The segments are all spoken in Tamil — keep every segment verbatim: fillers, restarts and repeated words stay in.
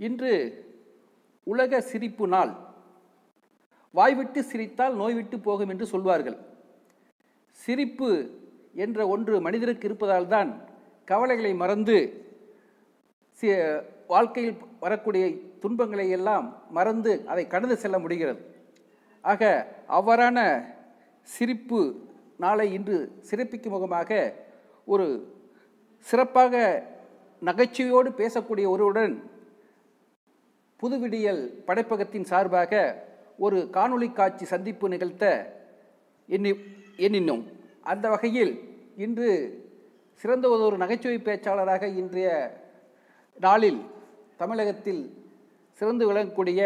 இன்று உலக சிரிப்பு நாள். வாய்விட்டு சிரித்தால் நோய்விட்டு போகும் என்று சொல்வார்கள். சிரிப்பு என்ற ஒன்று மனிதருக்கு இருப்பதால் தான் கவலைகளை மறந்து வாழ்க்கையில் வரக்கூடிய துன்பங்களை எல்லாம் மறந்து அதை கடந்து செல்ல முடிகிறது. ஆக அவ்வாறான சிரிப்பு நாளை இன்று சிறப்பிக்கும் முகமாக ஒரு சிறப்பாக நகைச்சுவையோடு பேசக்கூடிய ஒருவருடன் புதுவிடியல் படைப்பகத்தின் சார்பாக ஒரு காணொளி காட்சி சந்திப்பு நிகழ்த்த எண்ணி எண்ணினோம். அந்த வகையில் இன்று சிறந்த ஒரு நகைச்சுவை பேச்சாளராக இன்றைய நாளில் தமிழகத்தில் சிறந்து விளங்கக்கூடிய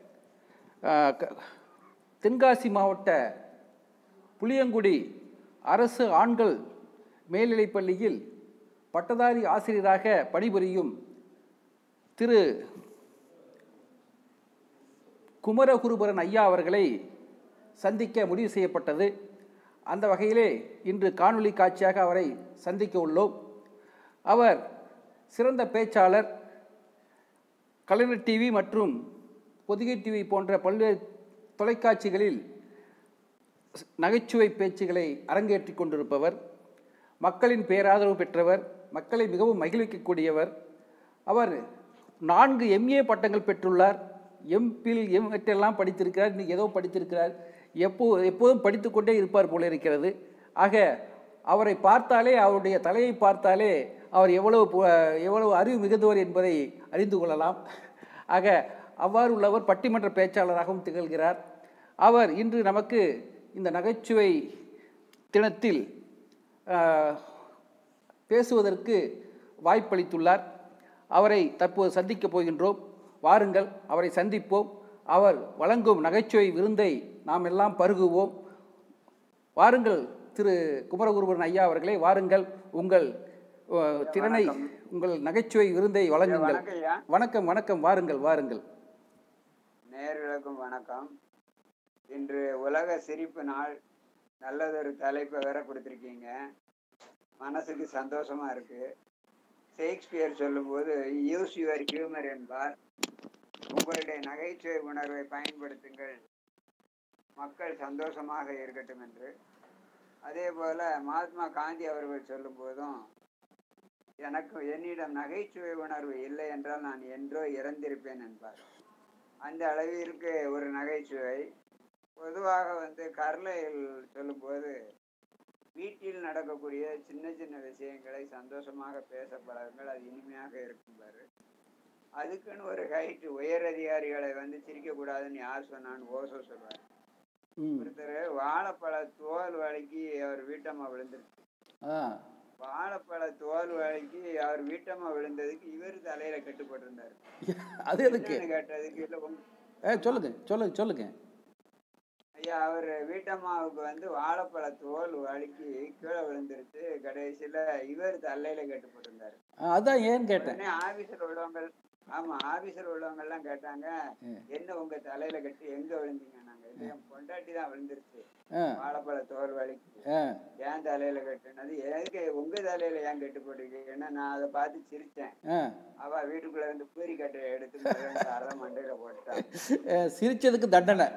தென்காசி மாவட்ட புளியங்குடி அரசு ஆண்கள் மேல்நிலைப்பள்ளியில் பட்டதாரி ஆசிரியராக பணிபுரியும் திரு குமரகுருபரன் ஐயா அவர்களை சந்திக்க முடிவு செய்யப்பட்டது. அந்த வகையிலே இன்று காணொளி காட்சியாக அவரை சந்திக்க உள்ளோம். அவர் சிறந்த பேச்சாளர். கலைஞர் டிவி மற்றும் பொதிகை டிவி போன்ற பல்வேறு தொலைக்காட்சிகளில் நகைச்சுவை பேச்சுகளை அரங்கேற்றி கொண்டிருப்பவர். மக்களின் பேராதரவு பெற்றவர். மக்களை மிகவும் மகிழ்விக்கக்கூடியவர். அவர் நான்கு எம்ஏ பட்டங்கள் பெற்றுள்ளார். எம்பில் எம்எட்டெல்லாம் படித்திருக்கிறார். இன்னைக்கு ஏதோ படித்திருக்கிறார். எப்போ எப்போதும் படித்து கொண்டே இருப்பார் போல இருக்கிறது. ஆக அவரை பார்த்தாலே, அவருடைய தலையை பார்த்தாலே அவர் எவ்வளவு எவ்வளவு அறிவு மிகுந்தவர் என்பதை அறிந்து கொள்ளலாம். ஆக அவ்வாறு உள்ளவர் பட்டிமன்ற பேச்சாளராகவும் திகழ்கிறார். அவர் இன்று நமக்கு இந்த நகைச்சுவை தினத்தில் பேசுவதற்கு வாய்ப்பளித்துள்ளார். அவரை தற்போது சந்திக்கப் போகின்றோம். வாருங்கள், அவரை சந்திப்போம். அவர் வழங்கும் நகைச்சுவை விருந்தை நாம் எல்லாம் பருகுவோம். வாருங்கள் திரு குமரகுருபரன் ஐயா அவர்களே, வாருங்கள், உங்கள் திறனை, உங்கள் நகைச்சுவை விருந்தை வழங்குங்கள். வணக்கம் வணக்கம் வாருங்கள் வாருங்கள். நேயர்களுக்கும் வணக்கம். இன்று உலக சிரிப்பு நாள். நல்லதொரு தலைப்பை வேற கொடுத்துருக்கீங்க. மனசுக்கு சந்தோஷமா இருக்கு. ஷேக்ஸ்பியர் சொல்லும்போது யூஸ் யுவர் ஹியூமர் என்பார். உங்களுடைய நகைச்சுவை உணர்வை பயன்படுத்துங்கள், மக்கள் சந்தோஷமாக இருக்கட்டும் என்று. அதே போல மகாத்மா காந்தி அவர்கள் சொல்லும் போதும் எனக்கு என்னிடம் நகைச்சுவை உணர்வு இல்லை என்றால் நான் என்றோ இறந்திருப்பேன் என்பார். அந்த அளவிற்கு ஒரு நகைச்சுவை. பொதுவாக வந்து கர்லைல் சொல்லும்போது வீட்டில் நடக்கக்கூடிய சின்ன சின்ன விஷயங்களை சந்தோஷமாக பேச பழகுங்கள், அது இனிமையாக இருக்கும்பாரு. அதுக்குன்னு ஒரு ஹைட்டு உயர் அதிகாரிகளை வந்து சிரிக்க கூடாதுன்னு யார் சொன்னான்னு ஓசோ சொல்வார். ஒருத்தர் வாழைப்பழ தோல் வலிக்கு அவர் வீட்டம்மா விழுந்துருச்சு. வாழைப்பழ தோல் வலிக்கு அவர் வீட்டம்மா விழுந்ததுக்கு இவர் தலையில கட்டுப்பட்டிருந்தாரு. கேட்டதுக்கு இல்ல சொல்லுங்க சொல்லுங்க சொல்லுங்க ஐயா, அவர் வீட்டம்மாவுக்கு வந்து வாழைப்பழ தோல் வலிக்கு கீழே விழுந்துருச்சு. கடைசியில இவர் தலையில கட்டுப்பட்டிருந்தாரு. அதான் ஏன் கேட்டேன். ஆபீஸ்ல உள்ளவங்க, ஆமா ஆபீஸ்ல உள்ளவங்க எல்லாம் கேட்டாங்க, என்ன உங்க தலையில கட்டி எங்க விழுந்தீங்க? நாங்க என் பொண்டாட்டி தான் விழுந்துருச்சு வாழைப்பழ தோல் வலிக்கு, ஏன் தலையில கட்டுனது, எதுக்கு உங்க தலையில ஏன் கட்டு போட்டுருக்கீங்கன்னா நான் அதை பார்த்து சிரிச்சேன். அவ வீட்டுக்குள்ள இருந்து பூரி கட்டை எடுத்து அரை மண்டையில போட்டான். சிரிச்சதுக்கு தண்டனை.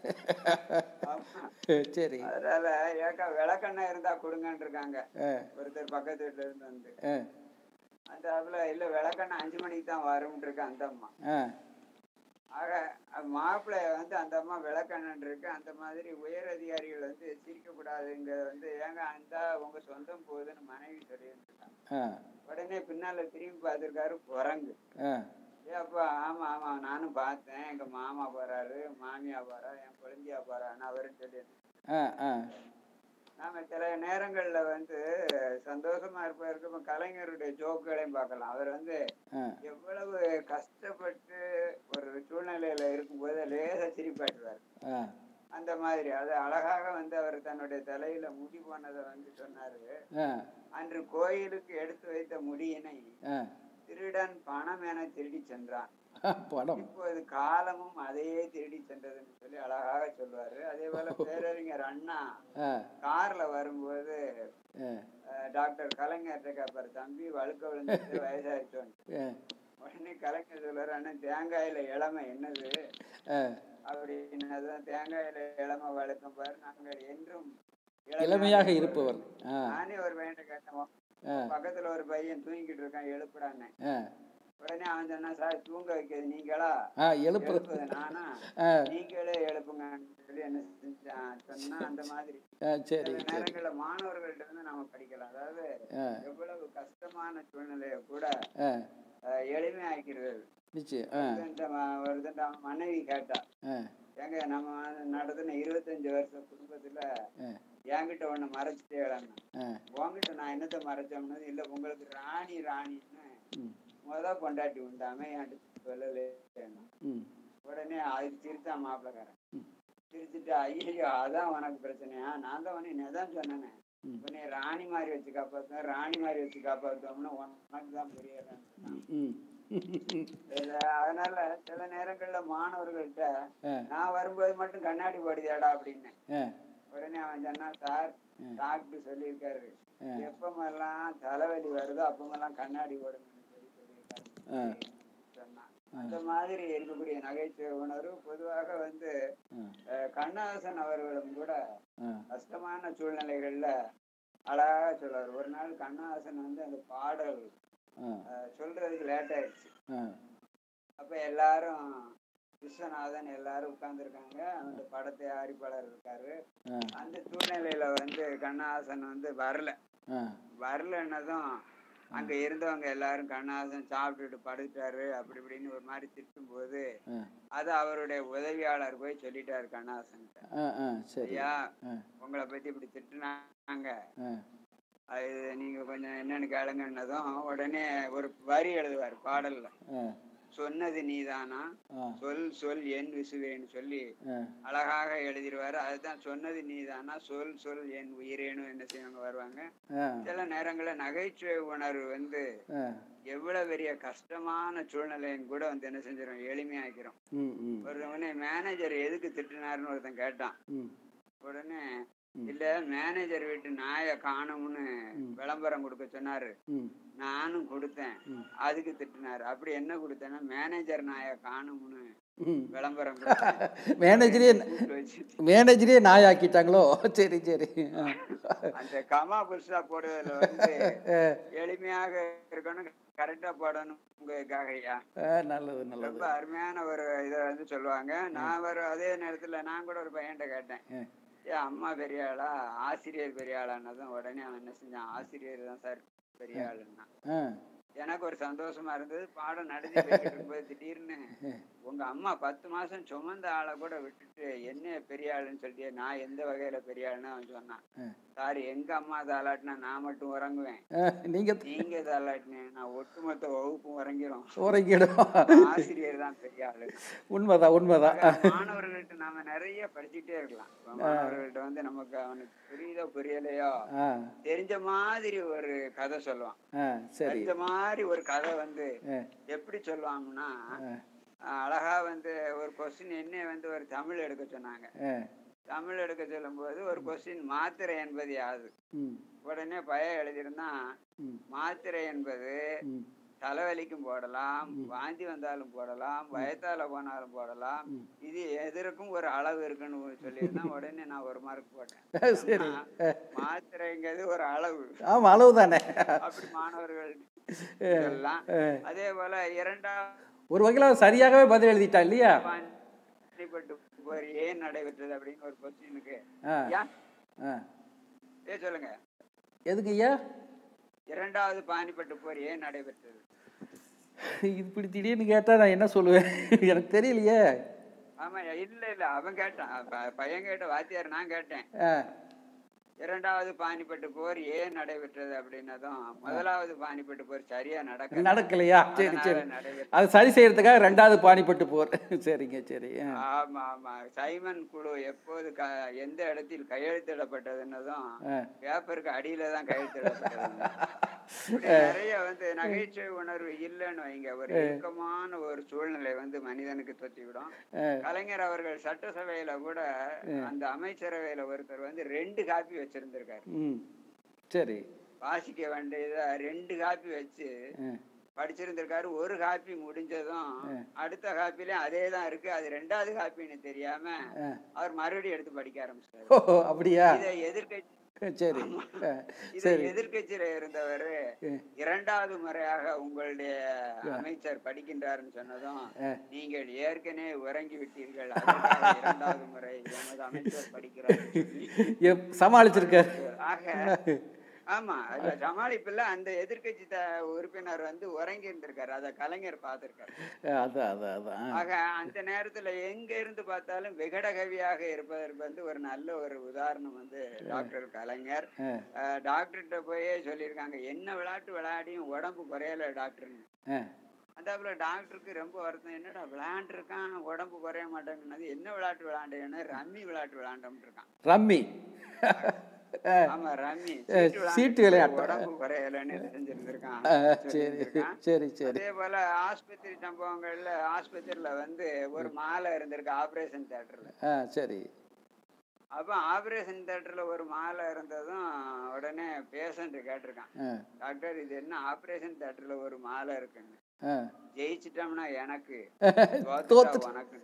சரி, அதனால ஏக்கா விளக்கெண்ணெய் இருந்தா கொடுங்கன்னு இருக்காங்க. ஒருத்தர் பக்கத்து வீட்டுல இருந்து வந்து அந்த அதுல இல்ல விளக்கெண்ணெய் அஞ்சு மணிக்கு தான் வரும்னு இருக்கு அந்த அம்மா. ஆக மாப்பிள்ளை வந்து அந்த அம்மா விளக்கெண்ணன் இருக்கு. அந்த மாதிரி உயர் அதிகாரிகள் வந்து சிரிக்க கூடாதுங்க வந்து ஏங்க அந்த உங்க சொந்தம் போகுதுன்னு மனைவி சொல்லிட்டு இருக்காங்க. உடனே பின்னால திரும்பி பார்த்திருக்காரு குரங்கு. ஏப்பா ஆமா ஆமா நானும் பார்த்தேன், எங்க மாமா போறாரு, மாமியா போறா, என் குழந்தையா போறான்னு அவரும் சொல்லியிருந்தேன். நாம சில நேரங்கள்ல வந்து சந்தோஷமா இருப்பதற்கு கலைஞருடைய ஜோக்குகளையும் பார்க்கலாம். அவர் வந்து எவ்வளவு கஷ்டப்பட்டு ஒரு சூழ்நிலையில இருக்கும்போது லேசா சிரிப்பாட்டுவார். அந்த மாதிரி அது அழகாக வந்து அவர் தன்னுடைய தலையில முடி போனதை வந்து சொன்னாரு. அன்று கோயிலுக்கு எடுத்து வைத்த முடியினை திருடன் பணம் என திருடி சென்றான், இப்போது காலமும் அதையே திருடி சென்றதுன்னு சொல்லி அழகாக சொல்லுவாரு. அதே போல பேரறிஞர் அண்ணா கார்ல வரும்போது டாக்டர் கலைஞர்கிட்ட கேட்பாரு, தம்பி வழுக்க விழுந்துட்டு வயசாயிட்டோம், உடனே கலைஞர் சொல்றாரு, அண்ணா தேங்காயில இளமை என்னது அப்படின்னதுதான். தேங்காயில இளமை வளர்க்கும் பாரு, நாங்கள் என்றும் இளமையாக இருப்பவர். நானே ஒரு பையன் கேட்டோம், பக்கத்துல ஒரு பையன் தூங்கிட்டு இருக்கான், எழுப்புடான்னு. உடனே அவன் சொன்னா, சார் தூங்க வைக்கிறது நீங்களா, எழுப்புறது நானா, நீங்களே எழுப்புங்கன்னு சொல்லி என்ன செஞ்சான் சொன்னா. அந்த மாதிரி சில நேரங்கள்ல மாணவர்கள்ட்ட வந்து நாம படிக்கலாம். அதாவது எவ்வளவு கஷ்டமான சூழ்நிலைய கூட எளிமையாக்கிறது. ஒரு மனைவி கேட்டா, ஏங்க நம்ம நடத்தின இருபத்தஞ்சு வருஷம் குடும்பத்துல என்கிட்ட ஒண்ணு மறைச்சிட்டே உங்ககிட்ட நான் என்னத்த மறைச்சோம்னு, இல்ல உங்களுக்கு ராணி ராணின்னு முத கொண்டாட்டி உண்டாம என்கிட்ட சொல்லல. உடனே அதுக்கு சிரிச்சான் மாப்பிள்ளக்காரன். சிரிச்சுட்டு, ஐயோ அதான் உனக்கு பிரச்சனையா, நான் தான் உன்னை என்னதான் சொன்னேன்னு, உன்னை ராணி மாதிரி வச்சு காப்பாத்தோம் ராணி மாதிரி வச்சு காப்பாத்தோம்னு உனக்கு தான் புரியாது. அதனால சில நேரங்கள்ல மாணவர்கள்ட்ட நான் வரும்போது மட்டும் கண்ணாடி போடுதியாடா அப்படின்னு. உடனே அவன் சொன்னா, சார் டாக்டர் சொல்லியிருக்காரு, எப்பமெல்லாம் தலைவலி வருதோ அப்பமெல்லாம் கண்ணாடி போடுங்கன்னு சொல்லி சொல்லியிருக்காரு சொன்னான். அந்த மாதிரி இருக்கக்கூடிய நகைச்சுவை உணர்வு பொதுவாக வந்து கண்ணதாசன் அவர்களும் கூட கஷ்டமான சூழ்நிலைகள்ல அழகா சொல்றாரு. ஒரு நாள் கண்ணதாசன் வந்து அந்த பாடல் சொல்றதுக்கு லேட் ஆயிடுச்சு. அப்ப எல்லாரும் விஸ்வநாதன் எல்லாரும் உட்கார்ந்து இருக்காங்க, அந்த பட தயாரிப்பாளர் இருக்காரு. அந்த சூழ்நிலையில வந்து கண்ணதாசன் வந்து வரல. வரலன்னதும் அங்க இருந்தவங்க எல்லாரும் கண்ணதாசன் சாப்பிட்டுட்டு படுத்தாரு அப்படி இப்படின்னு ஒரு மாதிரி திட்டும் போது அது அவருடைய உதவியாளர் போய் சொல்லிட்டாரு கண்ணதாசன், ஐயா உங்களை பத்தி இப்படி திட்டுனாங்க, அது நீங்க கொஞ்சம் என்னன்னு கேளுங்கன்னதும் உடனே ஒரு வரி எழுதுவார் பாடல்ல, சொன்னது நீதானா சொல் சொல் என் விசுவேன்னு சொல்லி அழகாக எழுதிடுவாரு. அதுதான் சொன்னது நீதானா சொல் சொல் என் உயிரேனும் என்ன செய்வாங்க வருவாங்க. சில நேரங்கள்ல நகைச்சுவை உணர்வு வந்து எவ்வளவு பெரிய கஷ்டமான சூழ்நிலையும் கூட வந்து என்ன செஞ்சிடும், எளிமையாக்கிறோம். ஒரு மேனேஜர் எதுக்கு திட்டினாருன்னு ஒருத்தன் கேட்டான். உடனே இல்ல மேனேஜர் வீட்டு நாய காணும்னு விளம்பரம் கொடுக்க சொன்னாரு, நானும் கொடுத்தேன், அதுக்கு திட்டினாரு. அப்படி என்ன கொடுத்தேன்னா மேனேஜர் நாய காணும்னு விளம்பரம் மேனேஜரே மேனேஜரே நாய் ஆக்கிட்டாங்களோ. சரி சரி. அந்த கமா புதுசா போடுறதுல வந்து எளிமையாக இருக்கணும், கரெக்டா போடணும் உங்களுக்காகயா. நல்லது நல்லது. ரொம்ப அருமையான ஒரு இதை வந்து சொல்லுவாங்க. நான் ஒரு அதே நேரத்துல நான் கூட ஒரு பையன்கிட்ட கேட்டேன், ஏன் அம்மா பெரிய ஆளா ஆசிரியர் பெரிய ஆளானதும் உடனே அவன் என்ன செஞ்சான், ஆசிரியர் தான் சார் பெரிய ஆளுன்னா. எனக்கு ஒரு சந்தோஷமா இருந்தது. பாடம் நடத்தி இருக்கும்போது திடீர்னு உங்க அம்மா பத்து மாசம் சுமந்த ஆளை கூட விட்டுட்டு என்ன பெரிய ஆளுன்னு சொல்லிட்டு, நான் எந்த வகையில பெரிய ஆளுன்னு அவன் சொன்னான். சார் எங்க அம்மா தாளாட்டினா நான் மட்டும் உறங்குவேன், நீங்க நீங்க தாளாட்டினேன் நான் ஒட்டுமொத்த வகுப்பும் உறங்கிடும் உறங்கிடும் ஆசிரியர் தான் பெரிய ஆளு. உண்மைதான் உண்மைதான். மாணவர்கள்ட்ட நாம நிறைய படிச்சுட்டே இருக்கலாம். மாணவர்கள்ட்ட வந்து நமக்கு அவனுக்கு புரியுதோ புரியலையோ தெரிஞ்ச மாதிரி ஒரு கதை சொல்லுவான். தெரிஞ்ச மாதிரி ஒரு கதை வந்து எப்படி சொல்லுவாங்கன்னா, அழகா வந்து ஒரு கொஸ்டின் என்ன வந்து ஒரு தமிழ் எடுக்க சொன்னாங்க. தமிழ் எடுக்க சொல்லும் போது ஒரு கொஸ்டின் மாத்திரை என்பது யாது. உடனே பையன் எழுதிருந்தான், மாத்திரை என்பது தலைவலிக்கும் போடலாம், வாந்தி வந்தாலும் போடலாம், வயத்தால போனாலும் போடலாம், இது எதற்கும் ஒரு அளவு இருக்குன்னு சொல்லியிருந்தா. உடனே நான் ஒரு மார்க் போட்டேன். மாத்திரைங்கிறது ஒரு அளவு. ஆமா அளவு தானே. அப்படி மாணவர்கள் எல்லாம் அதே போல இரண்டாம் ஒரு வகையில சரியாகவே பதில் எழுதிட்டா இல்லையா. ஏன் நடைபெற்றது அப்படின்னு ஒரு கொஸ்டினுக்கு ஏ சொல்லுங்க எதுக்கு ஐயா இரண்டாவது பானிபட்டு போர் ஏன் நடைபெற்றது? இப்படி திடீர்னு கேட்டா நான் என்ன சொல்லுவேன், எனக்கு தெரியலையே. ஆமா இல்ல இல்ல அவன் கேட்டான், பையன் கேட்ட வாத்தியார் நான் கேட்டேன், இரண்டாவது பானிபட்டு போர் ஏன் நடைபெற்றது அப்படின்னதும் முதலாவது பானிபட்டு போர் சரியா நடக்க நடக்கலையா. சரி சரி, அது சரி செய்யறதுக்காக ரெண்டாவது பானிபட்டு போர். சரிங்க சரி. ஆமா ஆமா. சைமன் குழு எப்போது எந்த இடத்தில் கையெழுத்திடப்பட்டதுன்னதும் பேப்பருக்கு அடியில தான் கையெழுத்திடப்பட்டது. நிறைய வந்து நகைச்சுவை உணர்வு இல்லைன்னு வைங்க, ஒரு இறுக்கமான ஒரு சூழ்நிலை வந்து மனிதனுக்கு தொத்திவிடும். கலைஞர் அவர்கள் சட்டசபையில கூட அந்த அமைச்சரவையில ஒருத்தர் வந்து ரெண்டு காப்பி வச்சிருந்திருக்காரு. சரி. வாசிக்க வேண்டியத ரெண்டு காப்பி வச்சு படிச்சிருந்திருக்காரு. ஒரு காப்பி முடிஞ்சதும் அடுத்த காப்பிலையும் அதே தான் இருக்கு, அது ரெண்டாவது காப்பின்னு தெரியாம அவர் மறுபடியும் எடுத்து படிக்க ஆரம்பிச்சிட்டாரு. ஓ அப்படியா? இதை எதிர்கட்சி சரி இதை எதிர்கட்சியில இருந்தவர் இரண்டாவது முறையாக உங்களுடைய அமைச்சர் படிக்கின்றாருன்னு சொன்னதும், நீங்கள் ஏற்கனவே உறங்கி விட்டீர்கள், இரண்டாவது முறை எமது அமைச்சர் படிக்கிறார் சமாளிச்சிருக்காரு. ஆக ஆமா, அதுல சமாளிப்புல அந்த எதிர்கட்சி உறுப்பினர் வந்து உறங்கி இருந்திருக்காரு, அத கலைஞர் பார்த்திருக்காரு. ஆக அந்த நேரத்துல எங்க இருந்து பார்த்தாலும் விகடகவியாக இருப்பதற்கு வந்து ஒரு நல்ல ஒரு உதாரணம் வந்து டாக்டர் கலைஞர். டாக்டர்கிட்ட போயே சொல்லியிருக்காங்க, என்ன விளையாட்டு விளையாடியும் உடம்பு குறையல டாக்டர்னு. அதாப்புல டாக்டருக்கு ரொம்ப வருத்தம், என்னடா விளையாண்டு இருக்கான் உடம்பு குறைய மாட்டேங்குது, என்ன விளையாட்டு விளையாண்டேன்னு, ரம்மி விளையாட்டு விளையாண்டோம்னு இருக்கான். ரம்மி ஆமா, ரம்மி சீட்டு விளையாட்டு உடம்பு குறையலன்னு செஞ்சிருந்திருக்கான். சரி சரி. அதே போல ஆஸ்பத்திரி சம்பவங்கள்ல ஆஸ்பத்திரியில வந்து ஒரு மாலை இருந்திருக்கு ஆபரேஷன் தியேட்டர்ல. சரி. அப்ப ஆபரேஷன் தியேட்டர்ல ஒரு மாலை இருந்ததும் உடனே பேஷண்ட் கேட்டிருக்கான், டாக்டர் இது என்ன ஆபரேஷன் தியேட்டர்ல ஒரு மாலை இருக்குன்னு, ஜெயிச்சிட்டோம்னா எனக்கு, தோத்துட்டா உனக்கு.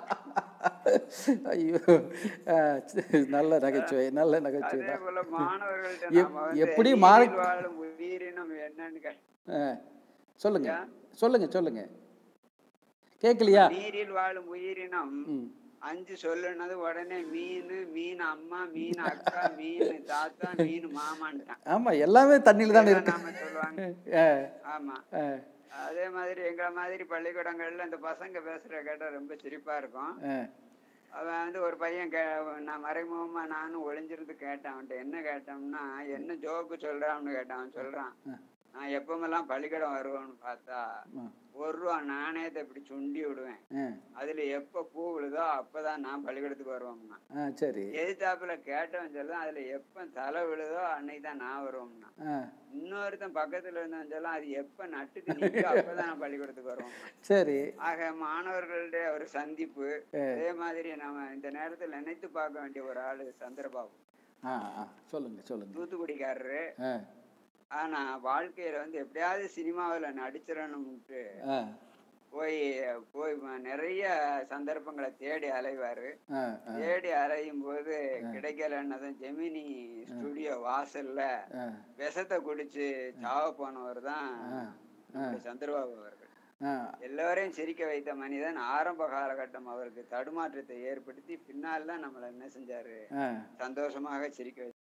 ஐயோ, நல்ல நகைச்சுவை, நல்ல நகைச்சுவை. அதே போல மாணவர்கள்ட்ட எப்படி வாழும் உயிரினம் என்னன்னு சொல்லுங்க சொல்லுங்க சொல்லுங்க கேட்கலையா? நீரில் வாழும் உயிரினம் அஞ்சு சொல்லுனது உடனே மீன், மீன் அம்மா, மீன் அக்கா, மீன் தாத்தா, மீன் மாமான்ட்டான். ஆமா, எல்லாமே தண்ணியில தானே இருக்கு நாம சொல்லுவாங்க. ஆமா, அதே மாதிரி எங்களை மாதிரி பள்ளிக்கூடங்கள்ல இந்த பசங்க பேசுற கேட்டா ரொம்ப சிரிப்பா இருக்கும். அவன் வந்து ஒரு பையன் கே நான் மறைமுகமா நானும் ஒளிஞ்சிருந்து கேட்டேன் அவன்கிட்ட, என்ன கேட்டோம்னா என்ன ஜோக்கு சொல்றான்னு கேட்டான். அவன் சொல்றான், நான் எப்பமெல்லாம் பள்ளிக்கூடம் வருவேன்னு பார்த்தா ஒரு ரூபா நாணயத்தை இப்படி சுண்டி விடுவேன், அதுல எப்ப பூ விழுதோ அப்பதான் நான் பள்ளிக்கூடத்துக்கு வருவோம்னா. சரி. எதிர்த்தாப்புல கேட்டவன் சொல்லுதான், அதுல எப்ப தலை விழுதோ அன்னைக்கு தான் நான் வருவோம்னா. இன்னொருத்தன் பக்கத்துல இருந்தவன் சொல்லும், அது எப்ப நட்டுக்கு நிற்கும் அப்பதான் நான் பள்ளிக்கூடத்துக்கு வருவோம். சரி. ஆக மாணவர்களுடைய ஒரு சந்திப்பு. அதே மாதிரி நம்ம இந்த நேரத்தில் நினைத்து பார்க்க வேண்டிய ஒரு ஆளு சந்திரபாபு. சொல்லுங்க சொல்லுங்க. தூத்துக்குடிக்காரரு. ஆனா வாழ்க்கையில வந்து எப்படியாவது சினிமாவில நடிச்சிடணும்ட்டு போய் போய் நிறைய சந்தர்ப்பங்களை தேடி அலைவாரு. தேடி அலையும் போது கிடைக்கலன்னதும் ஜெமினி ஸ்டுடியோ வாசல்ல விஷத்தை குடிச்சு சாவ போனவர் தான் சந்திரபாபு அவர்கள். எல்லோரையும் சிரிக்க வைத்த மனிதன். ஆரம்ப காலகட்டம் அவருக்கு தடுமாற்றத்தை ஏற்படுத்தி பின்னால் தான் நம்மள என்ன செஞ்சாரு, சந்தோஷமாக சிரிக்க